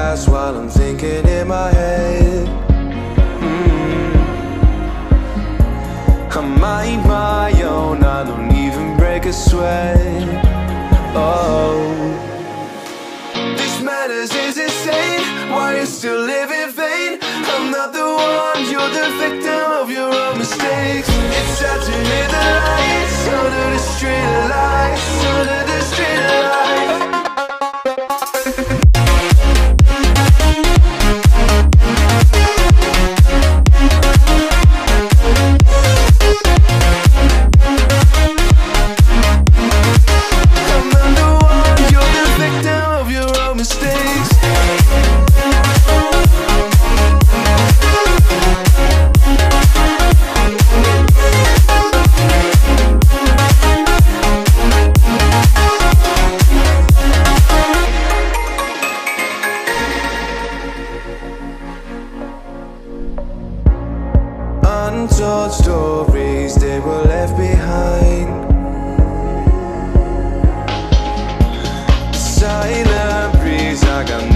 past while I'm thinking in my head. I mind my own, I don't even break a sweat. Oh, this madness is insane. Why you still live in vain? I'm not the one, you're the victim of your own mistakes. It's sad to hear the lights under the street lights, under the street lights. Untold stories, they were left behind. Silent breeze, I got